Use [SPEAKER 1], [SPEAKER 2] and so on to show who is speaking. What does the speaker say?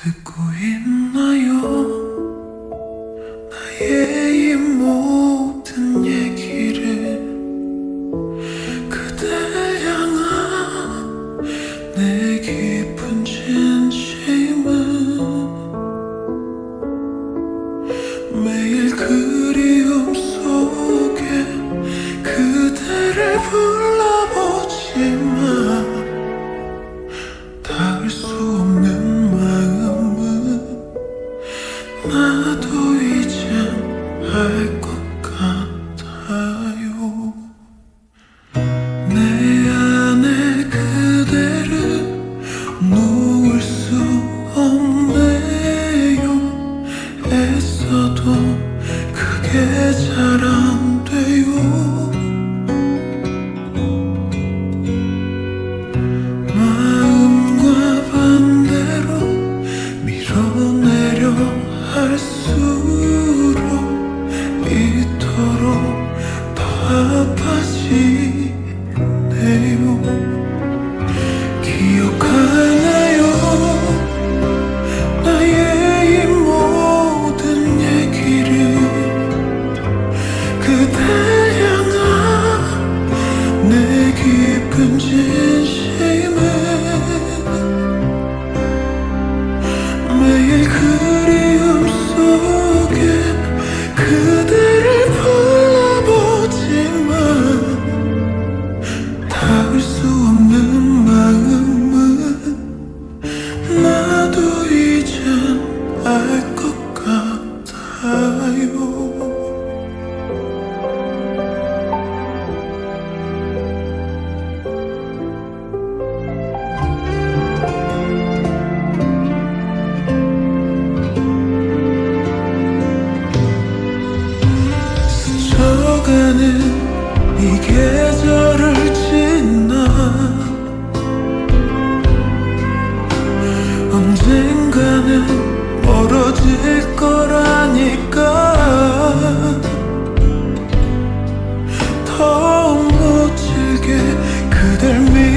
[SPEAKER 1] 듣고 있나요? 나의 이 모든 얘기를 그댈 향한 내 깊은 진심은 매일 그리움 속에 그대를 불러보지만 닿을 수 없는 마음은 나도 이젠 알 것 같아요. 내 안에 그대를 놓을 수 없네요. 애써도 그게 잘 안 돼요. 할수록 이토록 더 아파지네요. 기억하나요? 나의 이 모든 얘기를 그댈 향한 내 깊은 진심을 매일 그리움 속에 그대를 불러보지만 닿을 수 없는 마음은 나도 이젠 알 것 같아요. 스쳐가는 이 계절을 지나 언젠가는 멀어질 거라니까 더 멋지게 그댈